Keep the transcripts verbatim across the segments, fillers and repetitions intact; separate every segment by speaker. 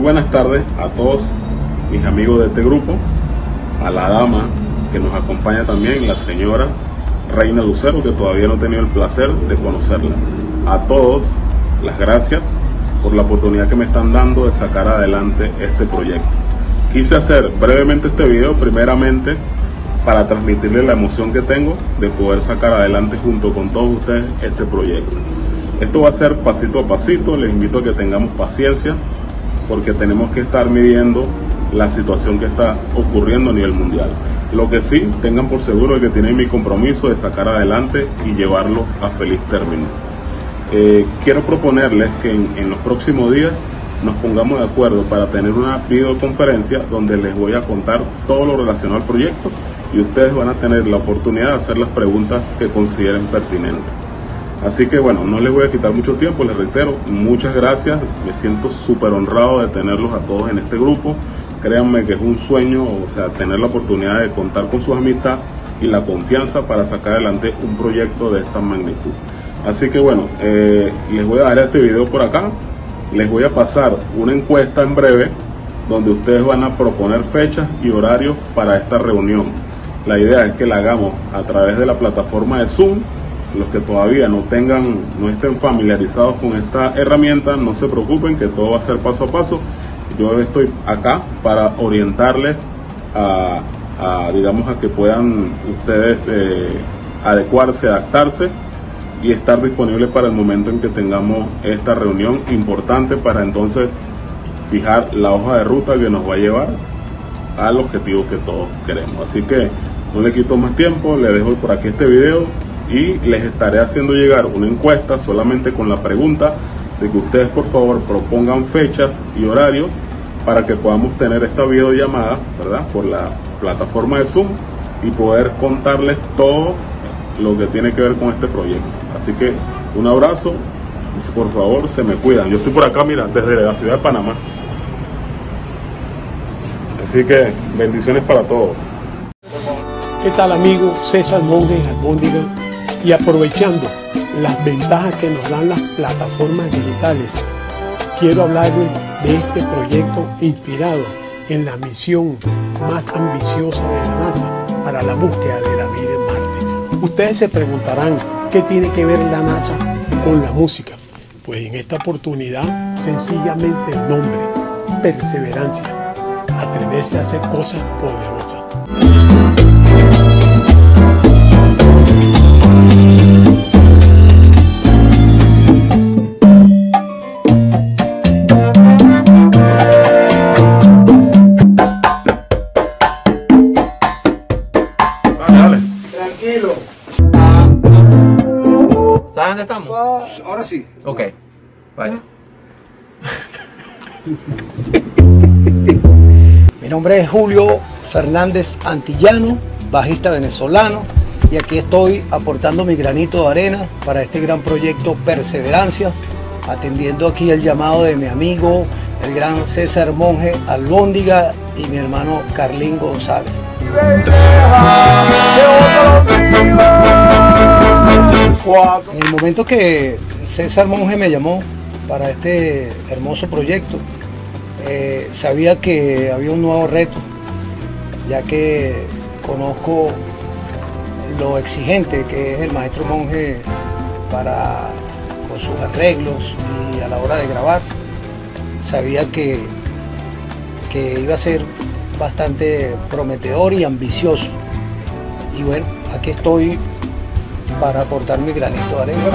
Speaker 1: buenas tardes a todos mis amigos de este grupo, a la dama que nos acompaña también, la señora Reina Lucero, que todavía no he tenido el placer de conocerla. A todos, las gracias por la oportunidad que me están dando de sacar adelante este proyecto. Quise hacer brevemente este video, primeramente, para transmitirles la emoción que tengo de poder sacar adelante junto con todos ustedes este proyecto. Esto va a ser pasito a pasito, les invito a que tengamos paciencia, porque tenemos que estar midiendo la situación que está ocurriendo a nivel mundial. Lo que sí, tengan por seguro de que tienen mi compromiso de sacar adelante y llevarlo a feliz término. Eh, quiero proponerles que en, en los próximos días nos pongamos de acuerdo para tener una videoconferencia donde les voy a contar todo lo relacionado al proyecto y ustedes van a tener la oportunidad de hacer las preguntas que consideren pertinentes. Así que bueno, no les voy a quitar mucho tiempo, les reitero, muchas gracias, me siento súper honrado de tenerlos a todos en este grupo. Créanme que es un sueño, o sea, tener la oportunidad de contar con su amistad y la confianza para sacar adelante un proyecto de esta magnitud. Así que bueno, eh, les voy a dar este video por acá, les voy a pasar una encuesta en breve donde ustedes van a proponer fechas y horarios para esta reunión. La idea es que la hagamos a través de la plataforma de Zoom. Los que todavía no tengan, no estén familiarizados con esta herramienta, no se preocupen, que todo va a ser paso a paso. Yo estoy acá para orientarles a, a digamos, a que puedan ustedes eh, adecuarse, adaptarse y estar disponibles para el momento en que tengamos esta reunión importante, para entonces fijar la hoja de ruta que nos va a llevar al objetivo que todos queremos. Así que no le quito más tiempo, le dejo por aquí este video y les estaré haciendo llegar una encuesta solamente con la pregunta de que ustedes por favor propongan fechas y horarios para que podamos tener esta videollamada, ¿verdad?, por la plataforma de Zoom y poder contarles todo lo que tiene que ver con este proyecto. Así que un abrazo, por favor se me cuidan. Yo estoy por acá, mira, desde la ciudad de Panamá. Así que bendiciones para todos.
Speaker 2: ¿Qué tal, amigo? César Monje Albóndiga. Y aprovechando las ventajas que nos dan las plataformas digitales, quiero hablarles de este proyecto inspirado en la misión más ambiciosa de la NASA para la búsqueda de la vida en Marte. Ustedes se preguntarán, ¿qué tiene que ver la NASA con la música? Pues en esta oportunidad, sencillamente el nombre, perseverancia, atreverse a hacer cosas poderosas.
Speaker 3: Tranquilo.
Speaker 4: ¿Sabes dónde estamos?
Speaker 3: Ahora sí.
Speaker 4: Ok, vaya.
Speaker 5: Mi nombre es Julio Fernández Antillano, bajista venezolano, y aquí estoy aportando mi granito de arena para este gran proyecto Perseverancia, atendiendo aquí el llamado de mi amigo, el gran César Monje Albóndiga, y mi hermano Carlín González. En el momento que César Monje me llamó para este hermoso proyecto, eh, sabía que había un nuevo reto, ya que conozco lo exigente que es el maestro Monje para, con sus arreglos y a la hora de grabar. Sabía que, que iba a ser bastante prometedor y ambicioso. Y bueno, aquí estoy para aportar mi granito de arena.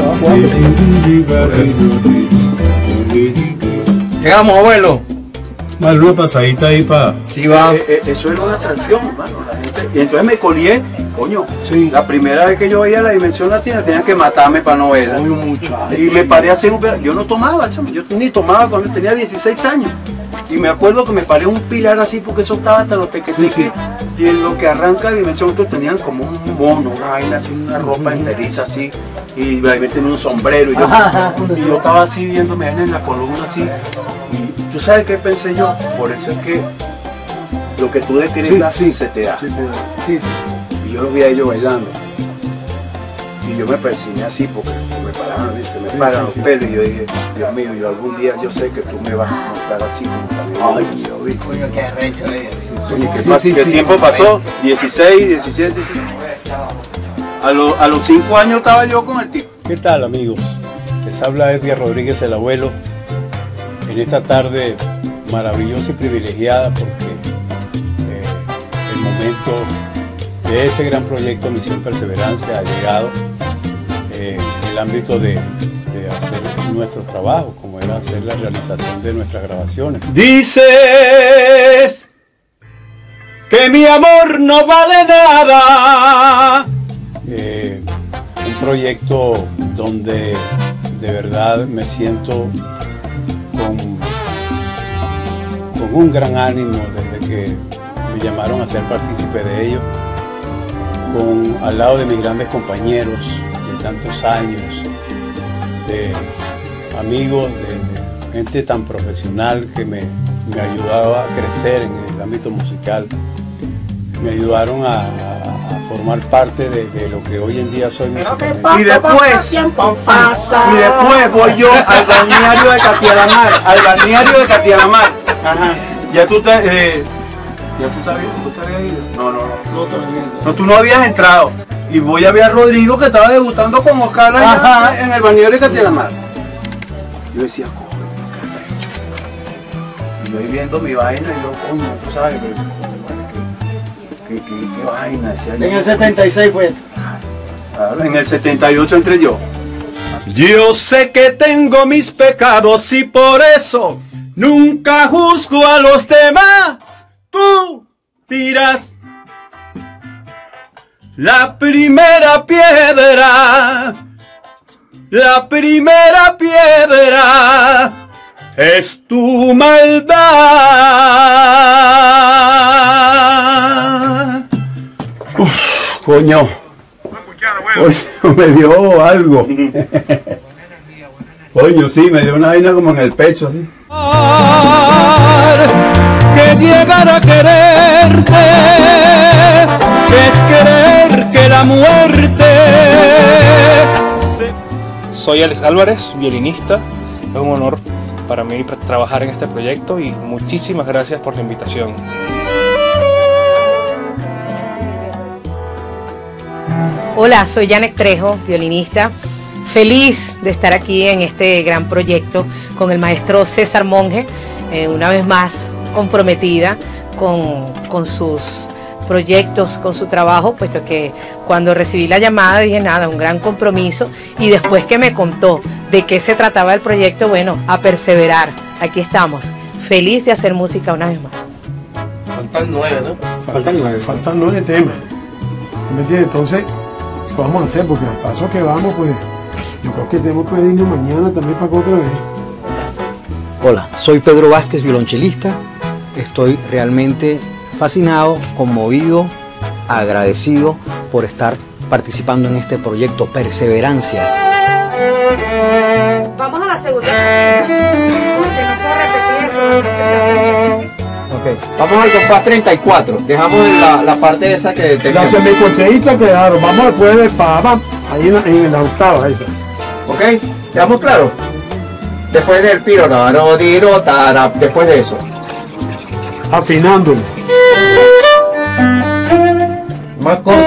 Speaker 4: Llegamos, abuelo.
Speaker 6: Vale, una pasadita ahí para...
Speaker 4: Sí, va.
Speaker 3: Eh, eh, eso era una atracción, hermano. La gente... Y entonces me colié, coño.
Speaker 6: Sí.
Speaker 3: La primera vez que yo veía la Dimensión Latina tenían que matarme para no verla.
Speaker 6: Muy mucho.
Speaker 3: Y me paré a hacer un... Yo no tomaba, chamo. Yo ni tomaba cuando tenía dieciséis años. Y me acuerdo que me paré un pilar así porque eso estaba hasta los tequeteques. Sí, sí. Y en lo que arranca Dimensión, otros tenían como un mono, una vaina así, una ropa enteriza así. Y ahí tenía un sombrero. Y yo, y yo estaba así viéndome en la columna así. Y tú sabes qué pensé yo. Por eso es que lo que tú decretas sí, sí, se te da. Sí, sí, sí. Y yo los vi a ellos bailando. Y yo me persigné así porque me pararon, se me paran los pelos y yo dije, Dios mío, yo algún día yo sé que tú me vas a montar así como también. Ay, yo vi.
Speaker 4: Coño, qué arrecho, eh.
Speaker 3: Oye, ¿qué,
Speaker 2: Sí,
Speaker 3: pas-
Speaker 2: sí,
Speaker 3: qué
Speaker 2: sí,
Speaker 3: tiempo
Speaker 2: sí.
Speaker 3: pasó? dieciséis, diecisiete, diecisiete. A, lo- a los cinco años estaba yo con el tipo.
Speaker 6: ¿Qué tal, amigos? Les habla Edgar Rodríguez, el abuelo, en esta tarde maravillosa y privilegiada porque eh, el momento de ese gran proyecto Misión Perseverancia ha llegado eh, en el ámbito de, de hacer nuestro trabajo, como era hacer la realización de nuestras grabaciones. Dices que mi amor no vale nada. Eh, un proyecto donde de verdad me siento con, con un gran ánimo desde que me llamaron a ser partícipe de ello, con, al lado de mis grandes compañeros de tantos años, de amigos, de, de gente tan profesional que me, me ayudaba a crecer en el ámbito musical, me ayudaron a, a, a formar parte de, de lo que hoy en día soy musicalmente.
Speaker 3: Y después, y después voy yo al balneario de Catialamar, al balneario de Catialamar.
Speaker 2: Ajá.
Speaker 3: Ya tú te, eh, ya tú te habías, tú te habías ido. No, no, no.
Speaker 2: No, todavía no.
Speaker 3: No, tú no habías entrado. Y voy a ver a Rodrigo que estaba debutando con Oscar allá
Speaker 2: Ajá.
Speaker 3: en el balneario de Catialamar. Yo decía, coño, qué arrecho. Y yo ahí viendo mi vaina y yo, coño, tú sabes, pero coño, vale, qué, qué, qué, qué vaina. Decía yo.
Speaker 2: En el setenta y seis fue.
Speaker 3: Claro, en el setenta y ocho entré yo.
Speaker 6: Yo sé que tengo mis pecados y por eso nunca juzgo a los demás. Tú dirás, la primera piedra, la primera piedra es tu maldad. Uf, coño. Coño, me dio algo. Coño, sí, me dio una vaina como en el pecho, así. Que llegar a quererte es querer que la muerte se...
Speaker 7: Soy Alex Álvarez, violinista. Es un honor para mí trabajar en este proyecto y muchísimas gracias por la invitación.
Speaker 8: Hola, soy Janet Trejo, violinista. Feliz de estar aquí en este gran proyecto con el maestro César Monge, eh, una vez más comprometida con, con sus proyectos, con su trabajo, puesto que cuando recibí la llamada dije nada, un gran compromiso, y después que me contó de qué se trataba el proyecto, bueno, a perseverar, aquí estamos, feliz de hacer música una vez más.
Speaker 2: Faltan nueve, ¿no? Faltan nueve. Faltan nueve temas. ¿Me entiendes? Entonces, ¿qué vamos a hacer? Porque al paso que vamos, pues, yo creo que tenemos que irnos mañana también para acá otra vez.
Speaker 9: Hola, soy Pedro Vázquez, violonchelista. Estoy realmente fascinado, conmovido, agradecido por estar participando en este proyecto Perseverancia.
Speaker 8: Vamos a la segunda porque no puedo repetir eso.
Speaker 4: Ok, vamos al compás treinta y cuatro. Dejamos la, la parte esa que
Speaker 2: Las
Speaker 4: tenemos.
Speaker 2: semicorcheístas quedaron. Vamos después de pa, ahí en la, en la octava. Ahí está.
Speaker 4: Ok, ¿quedamos claros? Después del piro, no, no, dino, tara, después de eso.
Speaker 2: Afinándolo.
Speaker 4: Más corto.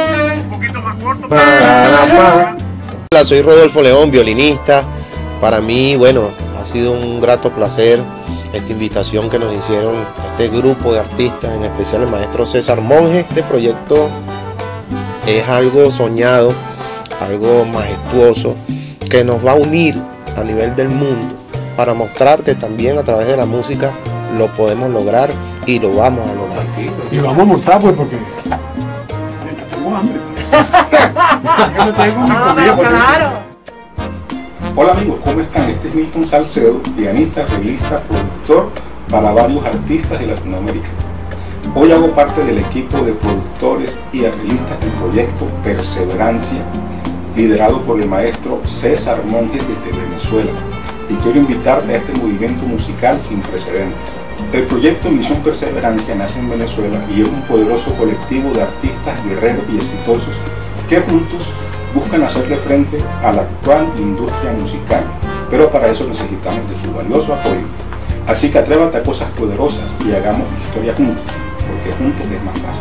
Speaker 10: Hola, soy Rodolfo León, violinista. Para mí, bueno, ha sido un grato placer esta invitación que nos hicieron este grupo de artistas, en especial el maestro César Monge. Este proyecto es algo soñado, algo majestuoso, que nos va a unir a nivel del mundo para mostrar que también a través de la música lo podemos lograr y lo vamos a lograr.
Speaker 2: Y vamos a montar, pues, porque tengo hambre. Yo tengo mi comida, porque...
Speaker 11: Hola amigos, ¿cómo están? Este es Milton Salcedo, pianista, arreglista, productor para varios artistas de Latinoamérica. Hoy hago parte del equipo de productores y arreglistas del proyecto Perseverancia, liderado por el maestro César Monge desde Venezuela. Y quiero invitarte a este movimiento musical sin precedentes. El proyecto Misión Perseverancia nace en Venezuela y es un poderoso colectivo de artistas guerreros y exitosos que juntos buscan hacerle frente a la actual industria musical, pero para eso necesitamos de su valioso apoyo. Así que atrévate a cosas poderosas y hagamos historia juntos, porque juntos es más fácil.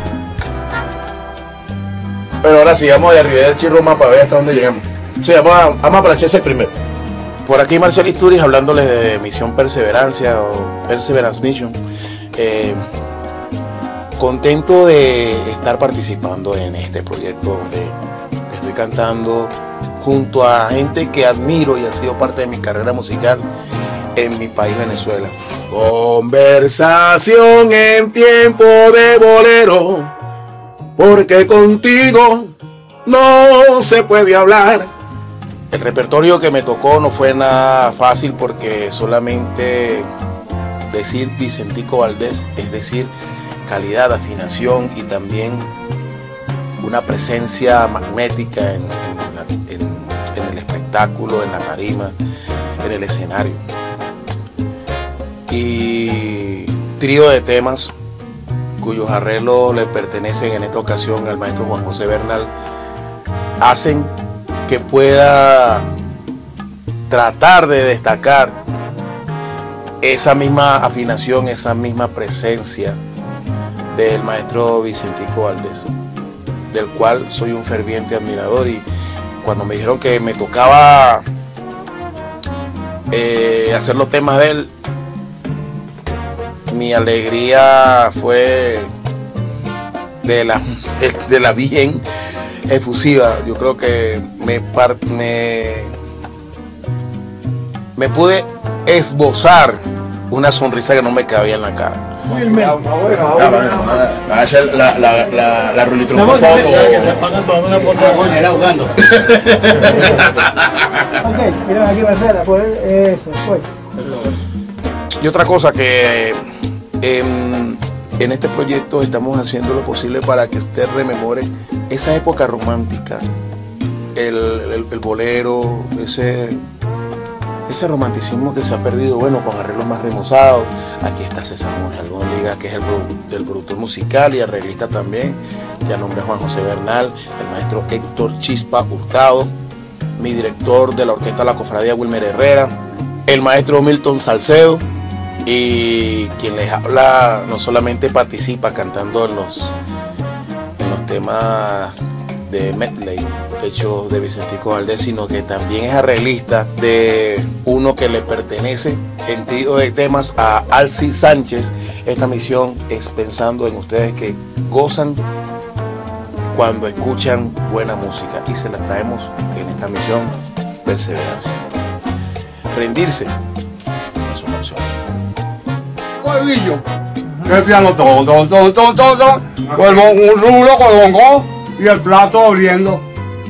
Speaker 12: Bueno, ahora sí, vamos de Arrivederci Roma para ver hasta dónde llegamos. Sí, vamos a, vamos a plancharse primero. Por aquí Marcial Isturiz hablándoles de Misión Perseverancia o Perseverance Mission. Eh, contento de estar participando en este proyecto donde estoy cantando junto a gente que admiro y ha sido parte de mi carrera musical en mi país, Venezuela. Conversación en tiempo de bolero, porque contigo no se puede hablar. El repertorio que me tocó no fue nada fácil porque solamente decir Vicentico Valdés, es decir, calidad, afinación y también una presencia magnética en, en, la, en, en el espectáculo, en la tarima, en el escenario. Y trío de temas cuyos arreglos le pertenecen en esta ocasión al maestro Juan José Bernal, hacen que pueda tratar de destacar esa misma afinación, esa misma presencia del maestro Vicentico Valdés, del cual soy un ferviente admirador. Y cuando me dijeron que me tocaba eh, hacer los temas de él, mi alegría fue de la, de la bien efusiva. Yo creo que me, me, me pude esbozar una sonrisa que no me cabía en la cara. Va a hacer la, la, la, la rulitron por foto. Que te pagan para una foto. Era jugando. Ok, mira aquí Marcela, pues eso, pues. Y otra cosa que en, en este proyecto estamos haciendo lo posible para que usted rememore esa época romántica, el, el, el bolero, ese, ese romanticismo que se ha perdido, bueno, con arreglos más remozados. Aquí está César Monge Albóndiga, que es el, el productor musical y arreglista también, ya nombré a Juan José Bernal, el maestro Héctor Chispa Hurtado, mi director de la orquesta La Cofradía, Wilmer Herrera, el maestro Milton Salcedo, y quien les habla no solamente participa cantando en los los temas de medley hechos de Vicentico Valdés, sino que también es arreglista de uno que le pertenece en trío de temas a Alci Sánchez. Esta misión es pensando en ustedes que gozan cuando escuchan buena música, y se la traemos en esta misión Perseverancia. Rendirse no es una opción.
Speaker 13: Coelillo, el piano todo, todo, todo, todo, todo, con un rulo con bongo y el plato oliendo.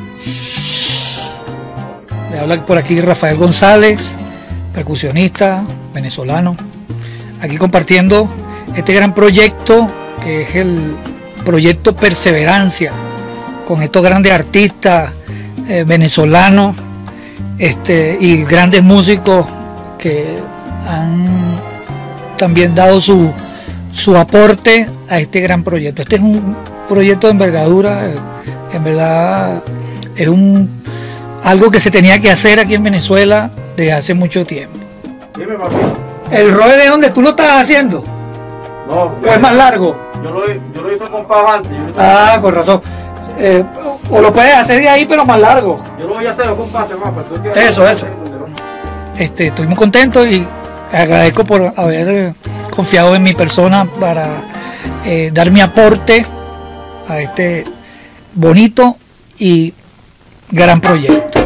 Speaker 14: Le habla por aquí Rafael González, percusionista venezolano, aquí compartiendo este gran proyecto que es el proyecto Perseverancia, con estos grandes artistas eh, venezolanos este, y grandes músicos que han también dado su, su aporte a este gran proyecto. Este es un proyecto de envergadura, en verdad es un, algo que se tenía que hacer aquí en Venezuela desde hace mucho tiempo.
Speaker 15: Dime, papi.
Speaker 14: ¿El rode de dónde tú lo estás haciendo?
Speaker 15: No,
Speaker 14: ¿O es más largo?
Speaker 15: Yo lo, yo lo hice con paz antes. Yo lo hice
Speaker 14: Ah,
Speaker 15: con...
Speaker 14: con razón. Eh, o lo puedes hacer de ahí, pero más largo.
Speaker 15: Yo lo voy a hacer con paz, hermano.
Speaker 14: Eso, eso. Este, estoy muy contento y agradezco por haber confiado en mi persona para eh, dar mi aporte a este bonito y gran proyecto.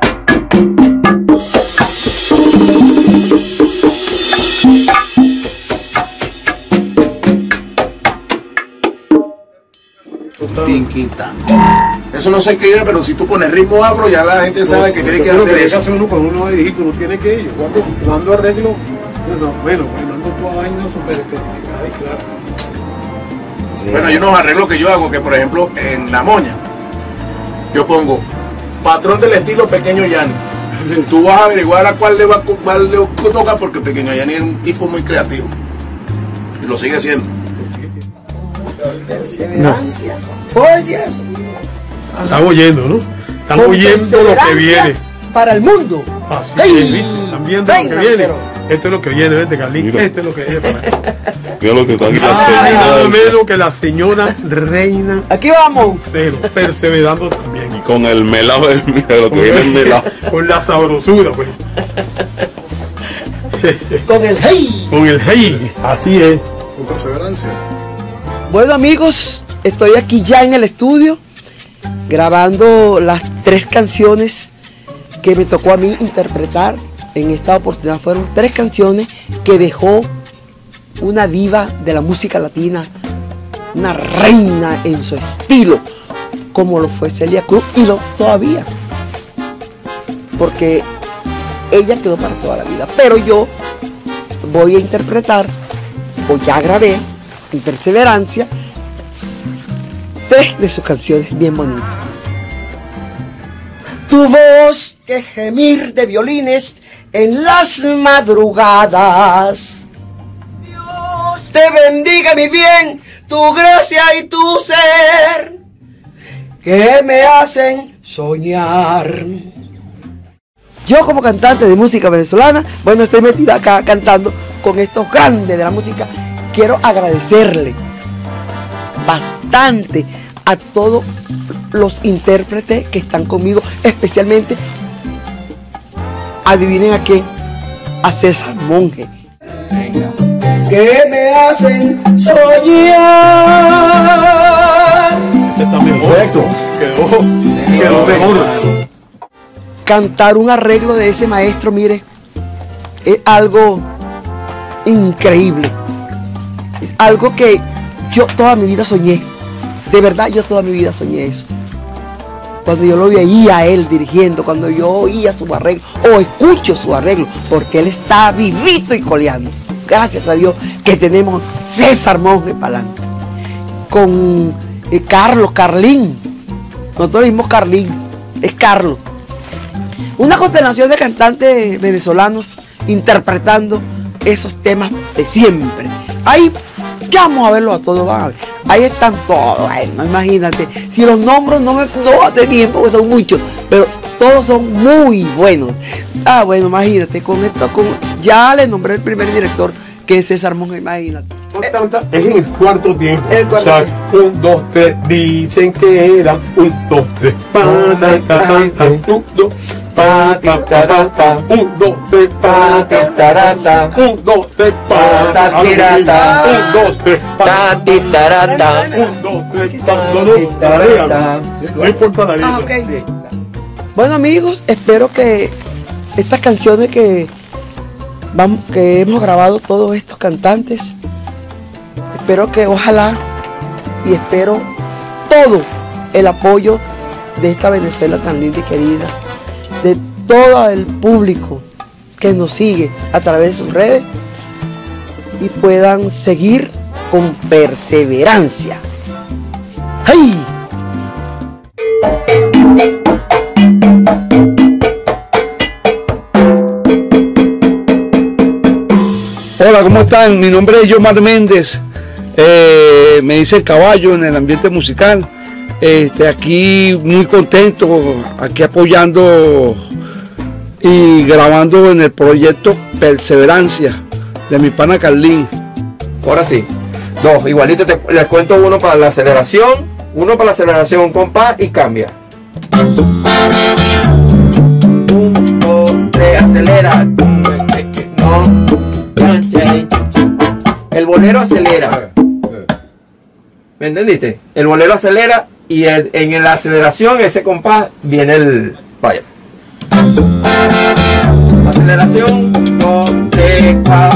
Speaker 12: Tinquita. Eso no sé qué es, pero si tú pones ritmo afro, ya la gente sabe que tiene que hacer eso.
Speaker 15: Hace uno cuando uno va a dirigir, uno tiene que ir. Cuando, cuando arreglo, no, bueno, bailando toda vaina súper especificada y claro.
Speaker 12: Bueno, hay unos arreglos que yo hago, que por ejemplo en La Moña, yo pongo patrón del estilo Pequeño Yanni. Tú vas a averiguar a cuál le va cuál le toca, porque Pequeño Yanni es un tipo muy creativo y lo sigue siendo.
Speaker 2: No.
Speaker 16: ¿Puedo decir eso?
Speaker 2: Estamos oyendo, ¿no? Están
Speaker 16: Con
Speaker 2: oyendo lo que
Speaker 16: perseverancia
Speaker 2: viene.
Speaker 16: Para el mundo.
Speaker 2: Así
Speaker 16: ¡Hey!
Speaker 2: es, ¿viste? Están viendo lo que
Speaker 16: Reina
Speaker 2: viene.
Speaker 16: Lucero.
Speaker 2: Esto es lo que viene, vete, Carlín.
Speaker 1: Mira.
Speaker 2: Esto es lo que viene. para-
Speaker 1: Mira lo que está aquí la
Speaker 2: Ay,
Speaker 1: señora
Speaker 2: nada
Speaker 1: del-
Speaker 2: menos que la señora Reina
Speaker 16: Aquí vamos.
Speaker 2: Lucero, perseverando también.
Speaker 1: Y con el melado, el- mira lo que viene el melado.
Speaker 2: Con la sabrosura, pues.
Speaker 16: Con el hey.
Speaker 2: Con el hey, así es.
Speaker 12: Con perseverancia.
Speaker 16: Bueno amigos, estoy aquí ya en el estudio grabando las tres canciones que me tocó a mí interpretar en esta oportunidad. Fueron tres canciones que dejó una diva de la música latina, una reina en su estilo, como lo fue Celia Cruz y lo todavía, porque ella quedó para toda la vida. Pero yo voy a interpretar, o ya grabé, en Perseverancia, tres de sus canciones bien bonitas. Tu voz que gemir de violines en las madrugadas. Dios te bendiga mi bien, tu gracia y tu ser, que me hacen soñar. Yo como cantante de música venezolana, bueno, estoy metida acá cantando con estos grandes de la música. Quiero agradecerle bastante a todos los intérpretes que están conmigo, especialmente, adivinen a quién, a César Monge, que me hacen soñar.
Speaker 2: Está mejor. Quedó, quedó mejor.
Speaker 16: Cantar un arreglo de ese maestro, mire, es algo increíble. Es algo que yo toda mi vida soñé. De verdad, yo toda mi vida soñé eso. Cuando yo lo veía a él dirigiendo, cuando yo oía su arreglo, o escucho su arreglo, porque él está vivito y coleando. Gracias a Dios que tenemos César Monge para adelante. Con eh, Carlos, Carlín. Nosotros dimos Carlín, es Carlos. Una constelación de cantantes venezolanos interpretando esos temas de siempre. Ahí llamo a verlos a todos, van a ver. Ahí están todos, bueno, imagínate. Si los nombres no me no va a tener tiempo, porque son muchos, pero todos son muy buenos. Ah, bueno, imagínate, con esto, con, ya le nombré el primer director, que es César Monge, imagínate.
Speaker 2: Es en el cuarto tiempo.
Speaker 16: El cuarto
Speaker 2: o sea, un, dos, tres, dicen que era un, dos, tres, pa, ta, ta, ta, ta, un, dos, pa, ta, ta, ta, ta, un, dos, tres, pa, ta, ta, ta, ta, un, dos, tres, pa, ta, ta, ta, un, dos, tres, pa, ta, ta, ta, un, dos, tres, pa, no, no, tarea. No importa la letra.
Speaker 16: Ah, ok. Bueno amigos, espero que estas canciones que, vamos, que hemos grabado todos estos cantantes, espero que ojalá y espero todo el apoyo de esta Venezuela tan linda y querida, de todo el público que nos sigue a través de sus redes y puedan seguir con perseverancia. ¡Ay!
Speaker 17: Hola, ¿cómo están? Mi nombre es Yomar Méndez, eh, me dice el caballo en el ambiente musical. Este, aquí muy contento, aquí apoyando y grabando en el proyecto Perseverancia de mi pana Carlín.
Speaker 4: Ahora sí, dos, igualito te, les cuento uno para la aceleración, uno para la aceleración, compás y cambia. Un, dos, tres, acelera. No. El bolero acelera. ¿Me entendiste? El bolero acelera y el, en la aceleración, ese compás, viene el... Vaya. Aceleración, dos, tres, cuatro.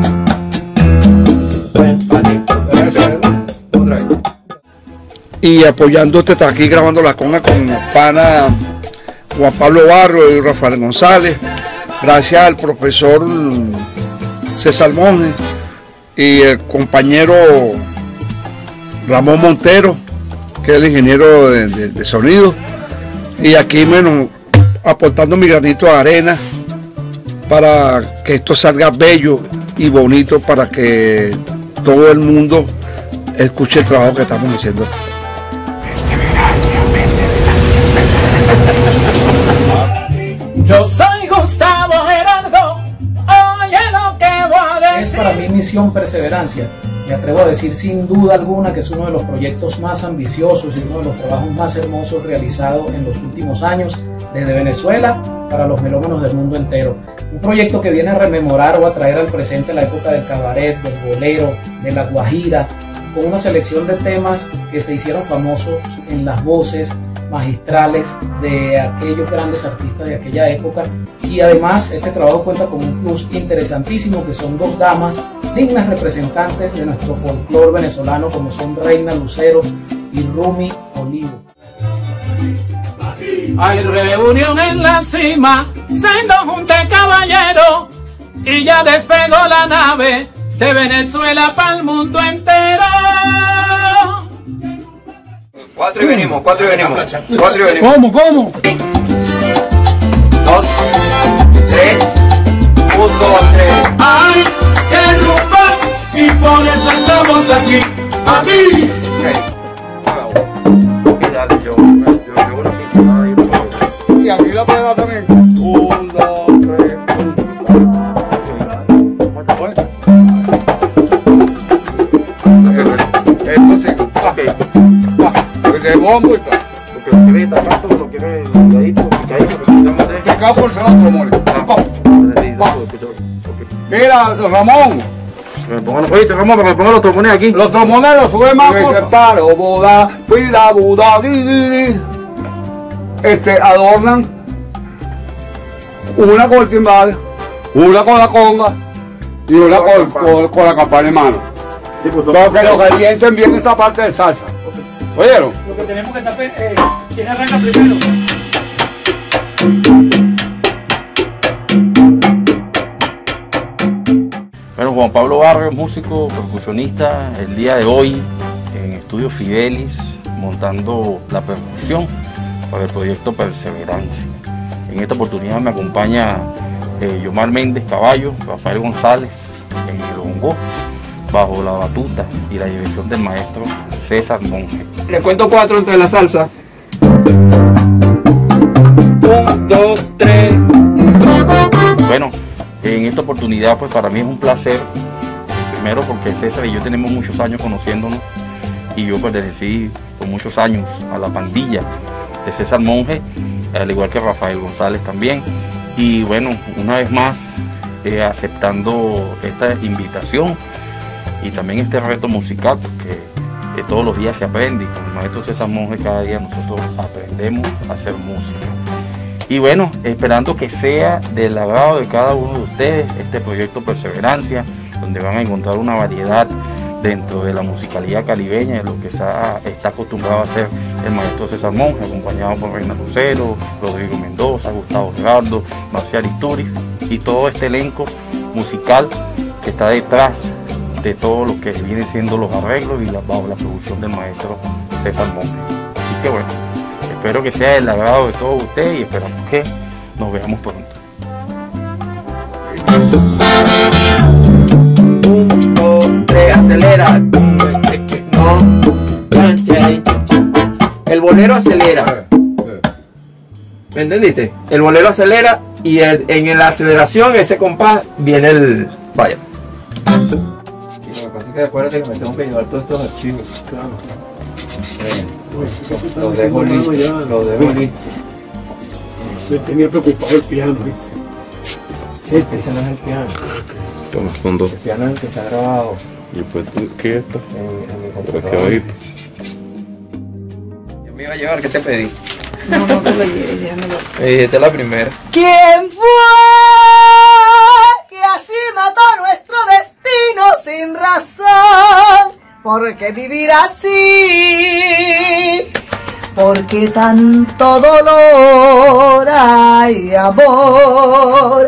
Speaker 4: Otra vez.
Speaker 17: Y apoyándote, está aquí grabando la conga con mi pana Juan Pablo Barro y Rafael González. Gracias al profesor César Monge y el compañero Ramón Montero, que es el ingeniero de, de, de sonido. Y aquí, bueno, aportando mi granito de arena para que esto salga bello y bonito, para que todo el mundo escuche el trabajo que estamos haciendo.
Speaker 18: Perseverancia, perseverancia, perseverancia. selección Perseverancia, me atrevo a decir sin duda alguna que es uno de los proyectos más ambiciosos y uno de los trabajos más hermosos realizados en los últimos años desde Venezuela para los melómanos del mundo entero. Un proyecto que viene a rememorar o a traer al presente la época del cabaret, del bolero, de la guajira, con una selección de temas que se hicieron famosos en las voces magistrales de aquellos grandes artistas de aquella época. Y además este trabajo cuenta con un plus interesantísimo, que son dos damas dignas representantes de nuestro folclore venezolano, como son Reina Lucero y Rumi Olivo.
Speaker 19: Hay reunión en la cima, siendo junte caballero, y ya despegó la nave de Venezuela para el mundo entero.
Speaker 4: Cuatro y venimos, cuatro y venimos, cuatro y venimos.
Speaker 15: ¿Cómo, cómo?
Speaker 4: Dos, tres, un, dos, tres.
Speaker 20: Hay que rumbar y por eso estamos aquí, aquí.
Speaker 4: Ok, dale, yo, yo, yo una pincelada y una.
Speaker 13: Y aquí la prueba también. Un, dos, tres, esto sí. Ok. De bombo y tal.
Speaker 4: Lo que quiere está rato, lo quiere delgadito, picadito, lo que quitamos de...
Speaker 13: Picado por ser otro mole. Mira, Ramón.
Speaker 4: Me pongan, oye, Ramón, para que me pongan los trombones aquí.
Speaker 13: Los trombones los sube más. Paro, boda, pila, buda, di, di, di. Este, adornan una con el timbal, una con la conga y una con, con, con la campana en mano. Para que lo calienten bien esa parte de salsa. ¿Oyeron?
Speaker 15: Lo que tenemos que estar, eh, ¿quién arranca primero?
Speaker 4: Bueno, Juan Pablo Barrios, músico, percusionista, el día de hoy en Estudio Fidelis, montando la percusión para el proyecto Perseverancia. En esta oportunidad me acompaña eh, Yomar Méndez Caballo, Rafael González en el bongo, bajo la batuta y la dirección del maestro César Monge.
Speaker 21: Le cuento cuatro entre la salsa.
Speaker 4: Un, dos, tres. Bueno, en esta oportunidad pues para mí es un placer, primero porque César y yo tenemos muchos años conociéndonos y yo pertenecí por muchos años a la pandilla de César Monge, al igual que Rafael González también. Y bueno, una vez más eh, aceptando esta invitación y también este reto musical, porque eh, todos los días se aprende y con el maestro César Monge cada día nosotros aprendemos a hacer música. Y bueno, esperando que sea del agrado de cada uno de ustedes este proyecto Perseverancia, donde van a encontrar una variedad dentro de la musicalidad caribeña, de lo que está, está acostumbrado a hacer el maestro César Monge, acompañado por Reina Lucero, Rodrigo Mendoza, Gustavo Gerardo, Marcial Isturiz y todo este elenco musical que está detrás de todo lo que vienen siendo los arreglos y la, bajo la producción del maestro César Monge. Así que bueno, espero que sea del agrado de todos ustedes y esperamos que nos veamos pronto.
Speaker 21: Un, dos, tres, acelera. No, el bolero acelera. ¿Me entendiste? El bolero acelera y el, en la aceleración ese compás viene el... Vaya. Lo que pasa es que acuérdate que me tengo que llevar todos estos archivos. Claro. Eh, los dejo listos. Los dejo listos.
Speaker 2: Me tenía preocupado el piano. ¿eh?
Speaker 21: Sí, ese no es el piano.
Speaker 1: Toma, son dos.
Speaker 21: El piano es el que está grabado.
Speaker 1: ¿Y pues qué es esto?
Speaker 21: En, en mi
Speaker 1: Pero
Speaker 21: computadora.
Speaker 1: qué bonito.
Speaker 21: Yo me iba a llevar, ¿qué te pedí?
Speaker 22: No, no te lo lleves, déjamelo.
Speaker 21: Eh, esta es la primera.
Speaker 22: ¿Quién fue que así mató nuestro destino sin razón? ¿Por qué vivir así? ¿Por qué tanto dolor? Ay, amor,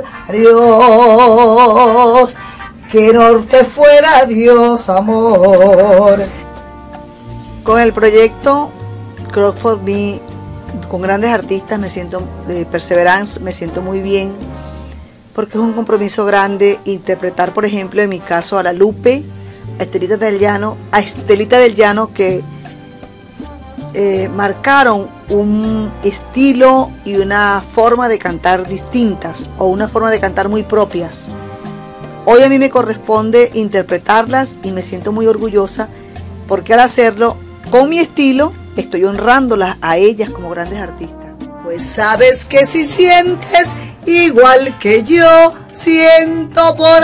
Speaker 22: Dios, que norte fuera Dios, amor. Con el proyecto Crowd for Me, con grandes artistas, me siento de Perseverance, me siento muy bien, porque es un compromiso grande interpretar, por ejemplo, en mi caso a La Lupe, a Estelita del Llano, a Estelita del Llano, que eh, marcaron un estilo y una forma de cantar distintas, o una forma de cantar muy propias. Hoy a mí me corresponde interpretarlas y me siento muy orgullosa porque al hacerlo con mi estilo estoy honrándolas a ellas como grandes artistas. Pues sabes que si sientes igual que yo siento por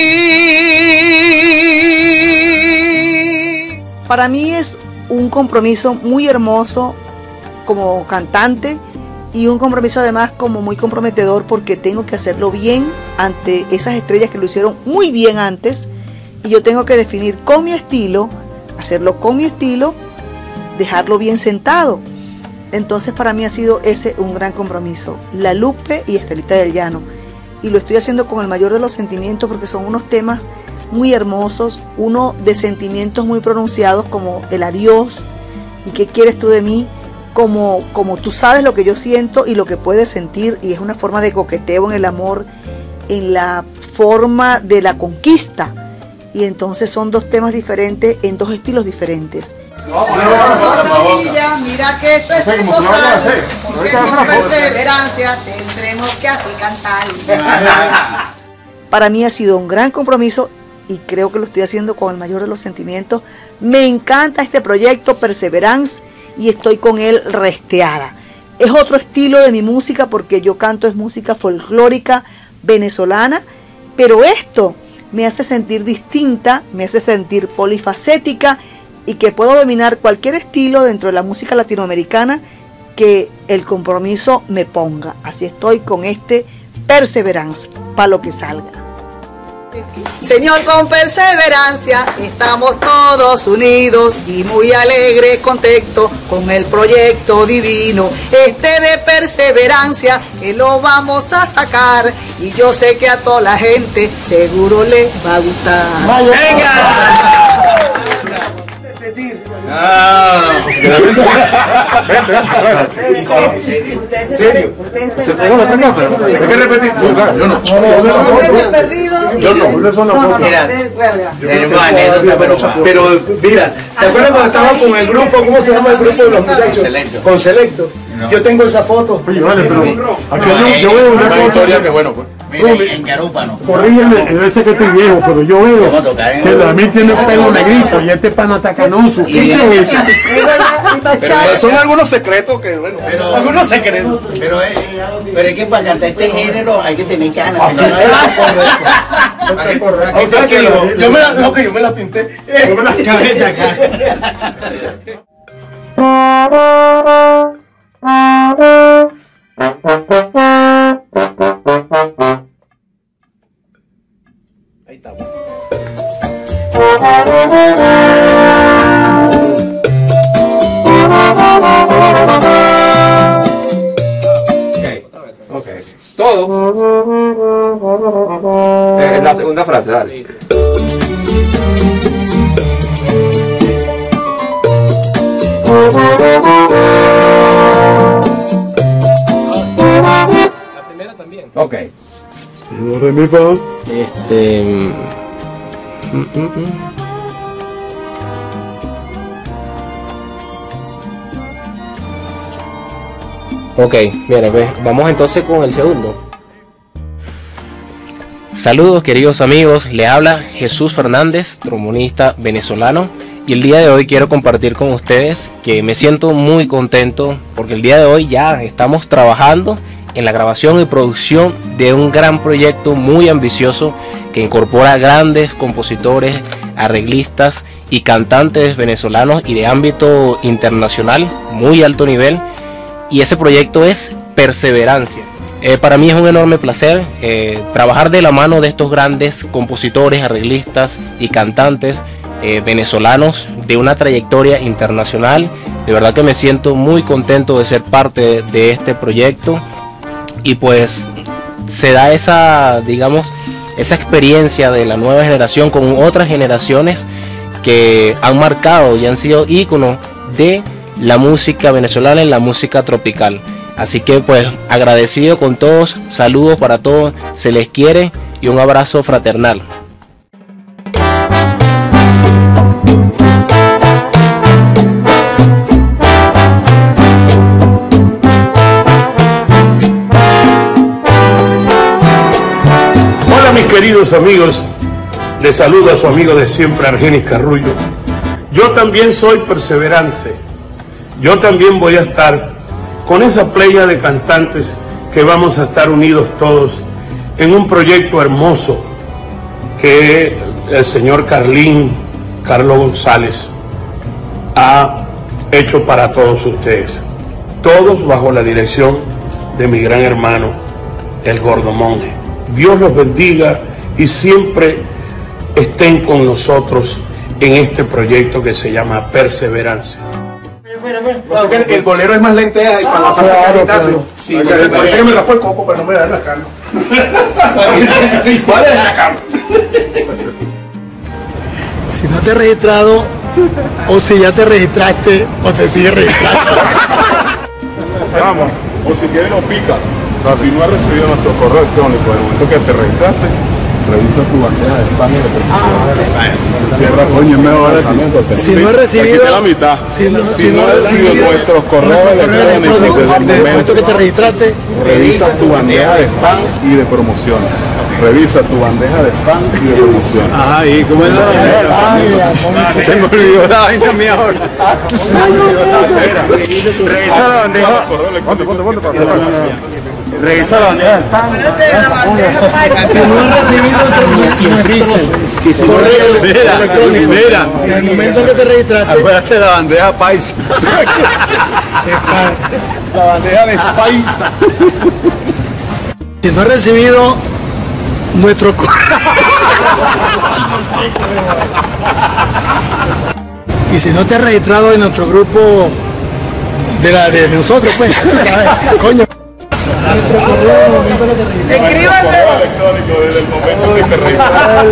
Speaker 22: ti. Para mí es un compromiso muy hermoso como cantante y un compromiso además como muy comprometedor porque tengo que hacerlo bien ante esas estrellas que lo hicieron muy bien antes y yo tengo que definir con mi estilo, hacerlo con mi estilo, dejarlo bien sentado. Entonces para mí ha sido ese un gran compromiso, La Lupe y Estelita del Llano, y lo estoy haciendo con el mayor de los sentimientos porque son unos temas muy hermosos, uno de sentimientos muy pronunciados como el adiós y qué quieres tú de mí, como, como tú sabes lo que yo siento y lo que puedes sentir, y es una forma de coqueteo en el amor, en la forma de la conquista, y entonces son dos temas diferentes en dos estilos diferentes. Mira que esto es el gozar, porque con perseverancia tendremos que así cantar. Para mí ha sido un gran compromiso y creo que lo estoy haciendo con el mayor de los sentimientos. Me encanta este proyecto Perseverance y estoy con él resteada. Es otro estilo de mi música porque yo canto es música folclórica venezolana, pero esto me hace sentir distinta, me hace sentir polifacética y que puedo dominar cualquier estilo dentro de la música latinoamericana que el compromiso me ponga. Así estoy con este Perseverance, para lo que salga. Señor, con perseverancia estamos todos unidos y muy alegres, contentos con el proyecto divino este de perseverancia que lo vamos a sacar y yo sé que a toda la gente seguro le va a gustar. ¡Venga!
Speaker 20: Ah.
Speaker 22: ¿Serio? ¿Serio?
Speaker 20: ¿Se pegó la trampa? ¿Hay que repetir? Yo no.
Speaker 22: Yo no.
Speaker 20: Mira, tenemos anécdota, pero pero mira, ¿te acuerdas cuando estábamos con el grupo? ¿Cómo se llama el grupo de los muchachos? Con Selecto. Yo tengo esa foto.
Speaker 2: Oye, vale, pero aquí yo veo una
Speaker 20: historia que bueno, pues.
Speaker 3: Mira, en Carúpano.
Speaker 2: Corrígeme, yo sé que estoy viejo, pero yo veo que también tiene pelo negrizo y este pana está canoso. ¿Qué es eso?
Speaker 20: Pero son algunos secretos que, bueno,
Speaker 3: pero,
Speaker 20: algunos secretos.
Speaker 3: Pero, es, pero es que para cantar este género hay que tener ganas. Si no, no
Speaker 20: hay que yo, yo me la, no, que yo me la pinté. Yo me la cabeza acá.
Speaker 3: Ahí estamos.
Speaker 21: Okay. Okay. Todo. Eh, la segunda frase, dale.
Speaker 7: La primera también.
Speaker 21: Ok.
Speaker 2: Re, mi, fa.
Speaker 21: Este. Mm, mm, mm. Ok, mira, pues, vamos entonces con el segundo. Saludos queridos amigos, le habla Jesús Fernández, trombonista venezolano, y el día de hoy quiero compartir con ustedes que me siento muy contento porque el día de hoy ya estamos trabajando en la grabación y producción de un gran proyecto muy ambicioso que incorpora grandes compositores, arreglistas y cantantes venezolanos y de ámbito internacional, muy alto nivel, y ese proyecto es Perseverancia. Eh, para mí es un enorme placer eh, trabajar de la mano de estos grandes compositores, arreglistas y cantantes eh, venezolanos de una trayectoria internacional. De verdad que me siento muy contento de ser parte de, de este proyecto, y pues se da esa, digamos, esa experiencia de la nueva generación con otras generaciones que han marcado y han sido íconos de la música venezolana y la música tropical. Así que pues agradecido con todos, saludos para todos, se les quiere y un abrazo fraternal.
Speaker 5: Hola mis queridos amigos, Le saluda a su amigo de siempre, Argenis Carrullo. Yo también soy perseverante. Yo también voy a estar con esa playa de cantantes que vamos a estar unidos todos en un proyecto hermoso que el señor Carlín, Carlos González, ha hecho para todos ustedes. Todos bajo la dirección de mi gran hermano, el Gordo Monje. Dios los bendiga y siempre estén con nosotros en este proyecto que se llama Perseverancia.
Speaker 12: No sé que el bolero es más lenteja y para la salsa casi tace. Sí, parece que me raspó el coco, pero no me da la carne. ¿Cuál es la carne?
Speaker 6: Si no te has registrado, o si ya te registraste, o te sigues registrando.
Speaker 1: Vamos, o si quieres lo pica. O si no has recibido nuestro correo electrónico en el momento que te registraste, revisa tu bandeja de spam y de promoción. Cierra, coño, es mejor así.
Speaker 6: Si no has recibido,
Speaker 1: la mitad.
Speaker 6: Si no,
Speaker 1: si no has recibido nuestros correos electrónicos desde el momento
Speaker 6: que te registraste,
Speaker 1: revisa tu bandeja de spam y de promoción. Revisa tu bandeja de spam y de promoción.
Speaker 15: Ajá, ¿y cómo es la bandeja?
Speaker 1: Se me olvidó la vaina mía ahora.
Speaker 15: Revisa la bandeja.
Speaker 1: Ponte, ponte, ponte.
Speaker 15: Revisa la bandeja de spam.
Speaker 6: si no has recibido nuestros correos electrónicos, en el momento que te registraste,
Speaker 13: acuérdate de la bandeja paisa.
Speaker 6: La bandeja de paisa. Si no has recibido nuestro correo y si no te has registrado en nuestro grupo de la de nosotros, pues, ¿sabes? Coño. Nuestro correo en el momento que te registraste.
Speaker 1: Escríbate. Electrónico desde el momento que te registraste.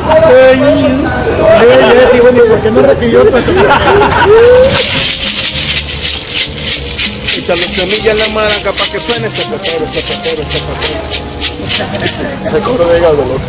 Speaker 6: ¿Por qué no recibió tu
Speaker 12: Echarle semilla en la maraca para que suene ese pepero, ese pepero, ese pepero.
Speaker 1: Se cobra de gado, loco.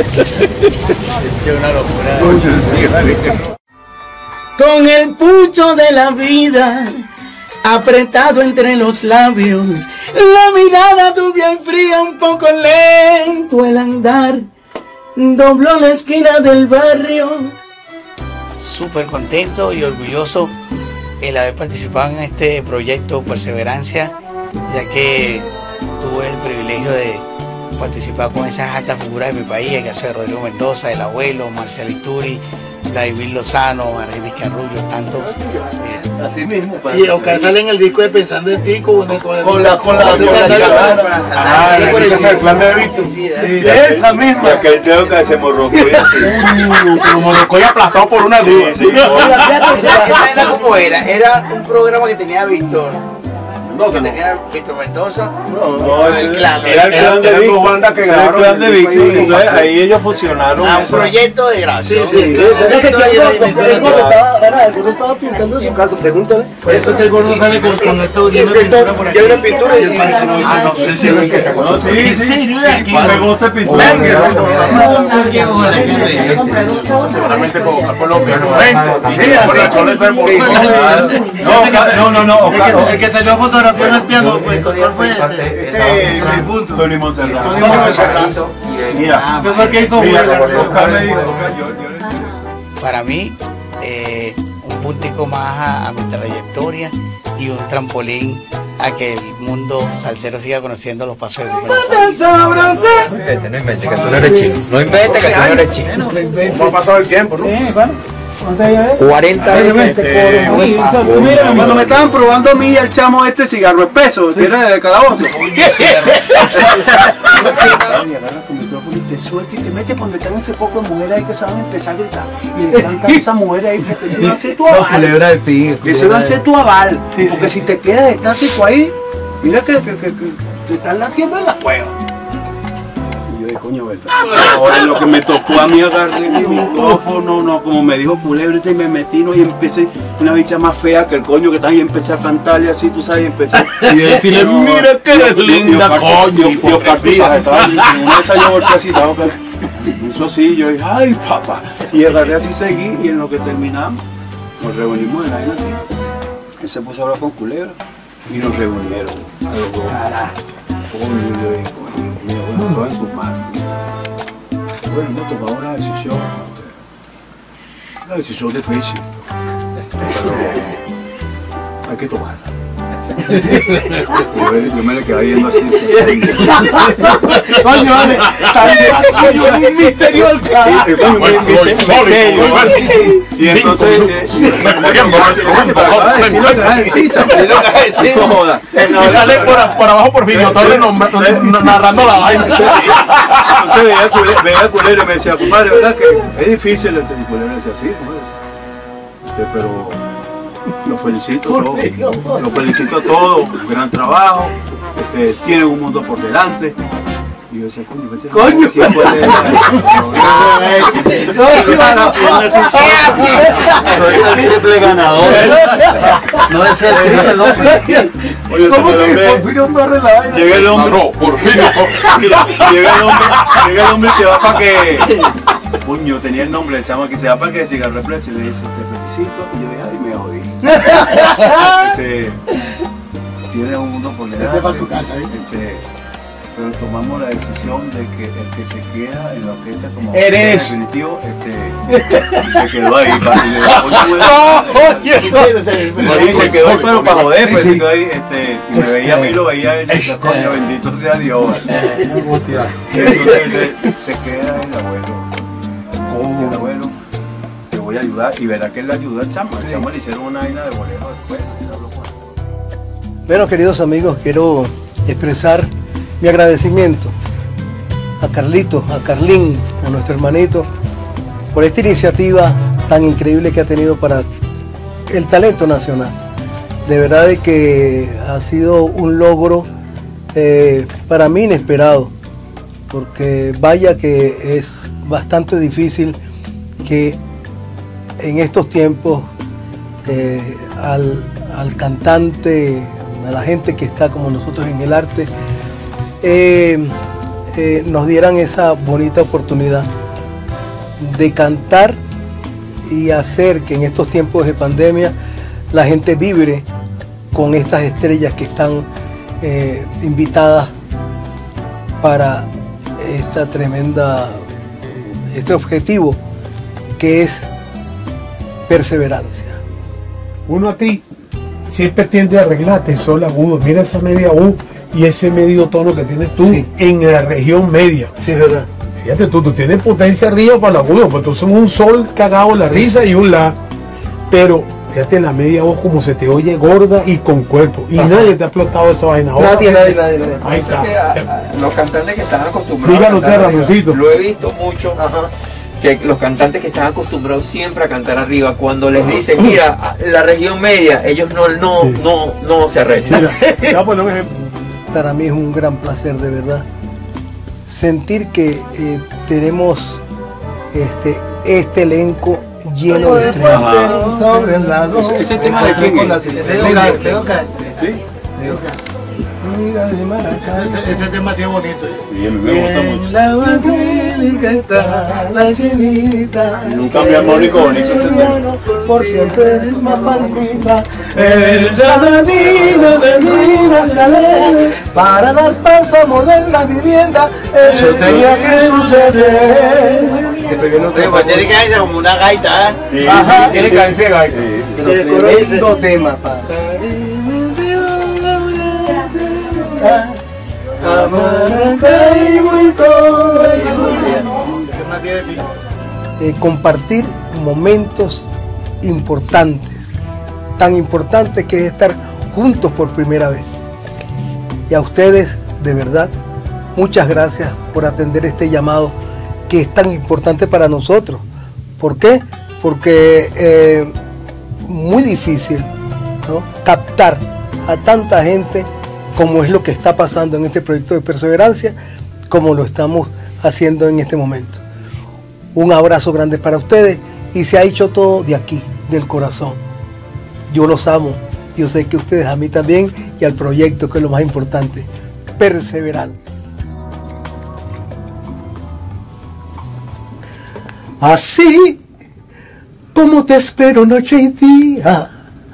Speaker 3: Es una locura.
Speaker 23: Con el pucho de la vida apretado entre los labios, la mirada tuya y fría, un poco lento el andar, dobló la esquina del barrio.
Speaker 3: Súper contento y orgulloso el haber participado en este proyecto Perseverancia, ya que tuve el privilegio de participar con esas altas figuras de mi país, el caso de Rodrigo Mendoza, el abuelo, Marcial Isturi, Vladimir Lozano, Argenis Carrullo, tantos. Eh,
Speaker 6: Así mismo. Y Oscar sale en el disco de Pensando en ti con, con, el,
Speaker 3: con la con la con la
Speaker 1: ah, el plan de Víctor.
Speaker 6: Esa misma.
Speaker 13: Y aquel dedo que se morrocó.
Speaker 1: Como morrocó y aplastado por una duda.
Speaker 3: Esa era como era, era un programa que tenía Víctor. Que tenía Víctor Mendoza.
Speaker 13: No, no, el clan. Era el clan de Víctor. Era el clan de Víctor. Entonces ahí ellos fusionaron.
Speaker 3: A un proyecto de grabación.
Speaker 6: Sí, sí. El gordo estaba pintando en su casa, pregúntale. Por eso es que el gordo sale con esto lleno de pintura por aquí.
Speaker 12: Lleno de pintura y
Speaker 6: ah, no sé si es que se
Speaker 13: conoce. Sí, sí. Me gusta pintura.
Speaker 12: Seguramente como fue lo mismo.
Speaker 13: No, no, no.
Speaker 6: El que salió fotografía en el piano, pues, ¿cuál fue este? Este, el difunto.
Speaker 13: Tony Monserrat.
Speaker 6: Tony Monserrat.
Speaker 13: Mira.
Speaker 6: Ese fue el que hizo
Speaker 3: Para mí, eh, un puntico más a, a mi trayectoria y un trampolín a que el mundo salsero siga conociendo los pasos de Rubén Sáenz.
Speaker 21: No inventes que tú no eres chino. No inventes que tú no eres chino.
Speaker 12: ¿Cómo ha pasado el tiempo, no?
Speaker 21: cuarenta veces.
Speaker 15: Cuando me estaban probando a mí y al chamo este cigarro espeso, que era de calabozo. Y te suelta y te mete por donde están ese poco de mujeres ahí que saben empezar a gritar. Y le cantan a esas mujeres ahí porque ese va a ser tu aval. Ese va a ser tu aval. Porque si te quedas estático ahí, mira que, que, que, que te están latiendo en la cueva. Y yo de coño, ¿verdad? Ahora lo que me tocó a mí agarré mi micrófono, no, como me dijo Culebrita y me metí, no, y empecé una bicha más fea que el coño que está y empecé a cantarle así, tú sabes, y empecé
Speaker 1: y decirle, no, mira que eres linda, coño.
Speaker 15: Y yo casi, estaba en una de esas yo volteé así, estaba eso sí, yo dije, ay papá, y agarré así, seguí, y en lo que terminamos, nos reunimos en la isla así, él se puso a hablar con Culebra, y nos reunieron a los dos. Coño, yo dije, coño, mío, bueno, todo en tus manos.
Speaker 8: bueno, hemos tomado una decisión, una decisión difícil, pero hay que tomarla. Yo, yo me le quedé viendo así.
Speaker 23: Coño, vale, coño, un misterio al cara.
Speaker 8: Y entonces,
Speaker 9: y sale por, por abajo por Video Torre narrando la vaina.
Speaker 8: Entonces veía al culero, veía al culero y me decía, compadre, ¿verdad que es difícil? Este culero me decía, sí, compadre, pero lo felicito a todos, lo felicito a todos, un gran trabajo, este, tienen un mundo por delante. Y yo decía, coño, vete a
Speaker 23: coño,
Speaker 8: si puede.
Speaker 21: Soy el triple ganador. No es el triple, no.
Speaker 8: Oye,
Speaker 23: ¿cómo que Porfirio Torres la vaina?
Speaker 8: Llega el hombre. No, Porfirio. Llega el hombre, llega el hombre y se va para que. Coño, tenía el nombre del chamo que se va para que cigarro de flecha y le dice, te felicito. Y yo dije, ay, me jodí. Este, tienes un mundo por delante.
Speaker 23: Vete para tu casa, ¿eh?
Speaker 8: Este, pero tomamos la decisión de que el que se queda en la orquesta como
Speaker 23: eres
Speaker 8: definitivo, este, se quedó ahí. Y se quedó ahí, pero para joder, pues se quedó ahí, este, y me veía a mí, lo veía él, y decía, coño, bendito sea Dios. Entonces se, se queda el abuelo, el abuelo, te voy a ayudar, y verá que él le ayudó al chamo, al chamo le hicieron una vaina de bolero después.
Speaker 10: Bueno, queridos amigos, quiero expresar mi agradecimiento a Carlito, a Carlín, a nuestro hermanito, por esta iniciativa tan increíble que ha tenido para el talento nacional. De verdad de que ha sido un logro eh, para mí inesperado, porque vaya que es bastante difícil que en estos tiempos eh, al, al cantante, a la gente que está como nosotros en el arte, Eh, eh, nos dieran esa bonita oportunidad de cantar y hacer que en estos tiempos de pandemia la gente vibre con estas estrellas que están eh, invitadas para esta tremenda, este objetivo que es perseverancia.
Speaker 2: Uno a ti siempre tiende a arreglarte solo agudo, mira esa media U y ese medio tono que tienes tú, sí, en la región media.
Speaker 10: Sí, es verdad.
Speaker 2: Fíjate tú, tú tienes potencia arriba para el agudo, pues tú son un sol cagado en la risa y un la. Pero fíjate la media voz como se te oye gorda y con cuerpo. Y ajá, nadie te ha explotado esa vaina.
Speaker 10: Ahora, nadie, nadie, nadie, nadie.
Speaker 21: Ahí está. A, los cantantes que están acostumbrados.
Speaker 2: Dígalo usted, Ramoncito.
Speaker 21: Lo he visto mucho. Ajá. Que los cantantes que están acostumbrados siempre a cantar arriba, cuando les dicen, mira, la región media, ellos no, no, sí, no, no se arrechan.
Speaker 10: Para mí es un gran placer, de verdad, sentir que eh, tenemos este, este elenco lleno de estrellas.
Speaker 23: Sobre el lago.
Speaker 8: ¿Ese, ese tema de quién es?
Speaker 23: De Ocar, de Ocar.
Speaker 8: ¿Sí?
Speaker 23: De Ocar. Este, este tema tiene bonito.
Speaker 8: Y a mí me gusta mucho.
Speaker 23: En la basílica está la chinita.
Speaker 8: Un cambio armónico bonito ese tema.
Speaker 23: Por siempre es más palmita. El saladino de Minas sale para dar paso a moderna vivienda. Eso tenía que suceder.
Speaker 15: Oye, pues tiene que caerse como una gaita, ¿eh?
Speaker 8: Sí,
Speaker 2: ajá,
Speaker 8: sí,
Speaker 2: tiene que caerse gaita.
Speaker 23: Tremendo tema, pa. A Maracaibo y todo el
Speaker 10: eh, compartir momentos importantes, tan importantes que es estar juntos por primera vez. Y a ustedes, de verdad, muchas gracias por atender este llamado que es tan importante para nosotros. ¿Por qué? Porque es eh, muy difícil, ¿no?, captar a tanta gente como es lo que está pasando en este proyecto de perseverancia, como lo estamos haciendo en este momento. Un abrazo grande para ustedes y se ha hecho todo de aquí, del corazón. Yo los amo, yo sé que ustedes a mí también y al proyecto, que es lo más importante, perseverancia.
Speaker 23: Así como te espero noche y día,